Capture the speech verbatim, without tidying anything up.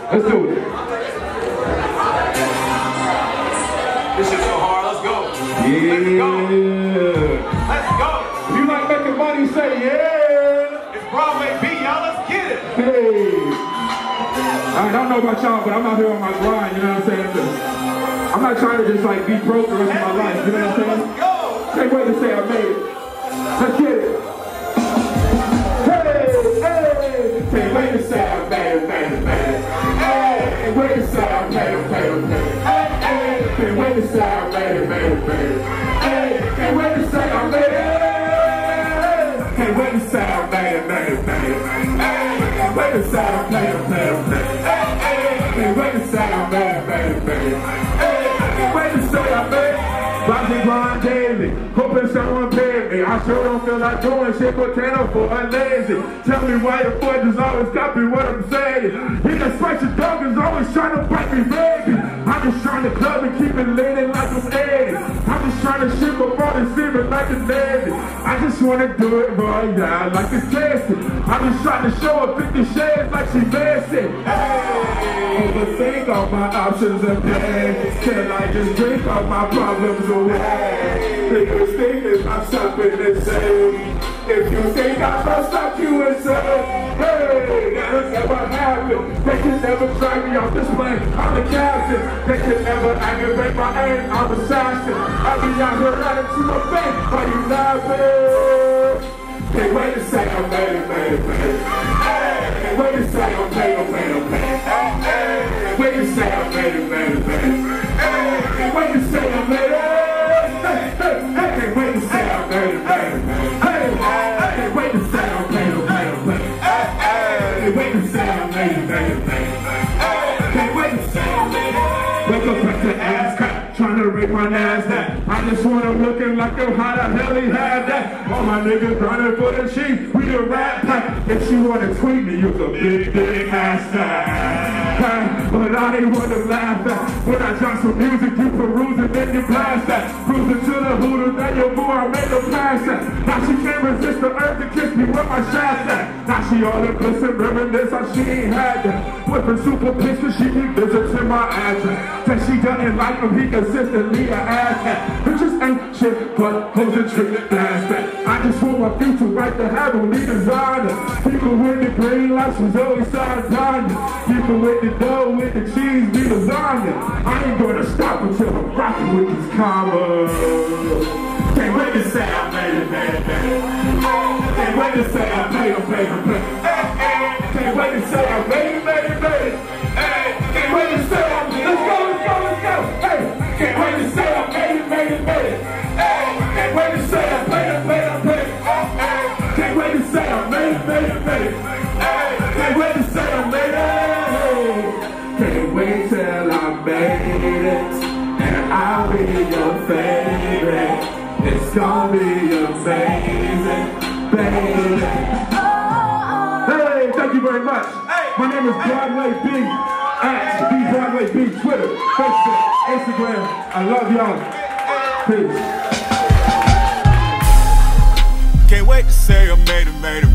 Let's do it. This shit's so hard. Let's go. Yeah. Let's go. Let's go. If you like making money, say yeah. It's Broadway B, y'all. Let's get it. Hey. I don't know about y'all, but I'm out here on my grind, you know what I'm saying? I'm not trying to just like be broke the rest of my life, you know what I'm saying? Let's go. Can't wait to say I made it. Let's get it. Hey, hey. Can't wait to say I made it, made it, made it. Hey, can't wait to say I made it, made it, made it. Hey, hey. Can't wait to say I made it, made it, made it. Hey, can't wait to say I made it. Can't wait to say I made it, made it, made it. Hey, can't wait to say I made it, made it, made it. Can't wait to say I made it, made it, made it. Hey, can't wait to say I made it. Rise and grind daily, hoping someone pay me. I sure don't feel like doing shit but can't afford a lazy. Tell me why your boy just always copy what I'm saying. He can spite your dog is always trying to bite me, baby. I'm just trying to club and keep it leaning like I'm Eddie. I'm just trying to ship up all the semen like a Navy. I just want to do it right now like it's tasty. I'm just trying to show her fifty shades like she fancy. Hey, overthink all my options and plans. Can I just drink all my problems away? Niggas thinking I'm something insane. If you think I'm gonna stop you insane, hey, that'll never happen. They can never drag me off this plane. I'm the captain. They can never aggravate my aim. I'm assassin. I be out here running to my face. Why you laughing? Can't wait to say I made it, made it, made it. Hey, can't wait to say I made it, made it, made it. Hey, can't wait to say I made it, made it, made it. Hey, can't wait to say I made it. Hey, hey, hey, can't wait to say I made it, made it, made it. Hey, I can't wait to say I made it, made it, made it. Hey, can't wait to say I made it, made it, made it. Hey, can't wait to say I made it. Wake up at the ass cut, trying to rake my NASDAQ. I just want him looking like him, how the hell he had that? All my niggas running for the chief, we the rat pack. If she wanna tweet me, use a big, big hashtag. But I ain't want to laugh at. When I drop some music, you peruse it, then you blast that. Cruising to the hooters, then your boy, I make a pass that. Now she can't resist the urge to kiss me with my shaft at. Now she all in bliss and reminisce how she ain't had that. Whipping super pictures, she be visiting my address. Said she doesn't like him, he consistently a ass hat. Bitches ain't shit, but hoes and trick blast that. I just want my future right to have them need designer. People with the green lights was always side diamond. People with the dough with the cheese be lasagna. I ain't gonna stop until I'm rocking with these commas. Can't wait to say I made it, made it, made it. Can't wait to say I made it, made it, made it. Can't wait to say I made it, made it, made it. Can't wait to say I made it. Let's go, let's go, let's go. Hey, can't wait to say I made it, made it, made it. Can't wait to say I made it, made it, made it. Can't wait to say I made it, made it, made it. Can't wait to say I made it. Can't wait till I made it, and I'll be your favorite. It's gonna be amazing, baby. Hey, thank you very much. My name is Broadway B, at B Broadway B, Twitter, Facebook, Instagram. I love y'all. Peace. Can't wait to say I made it, made it.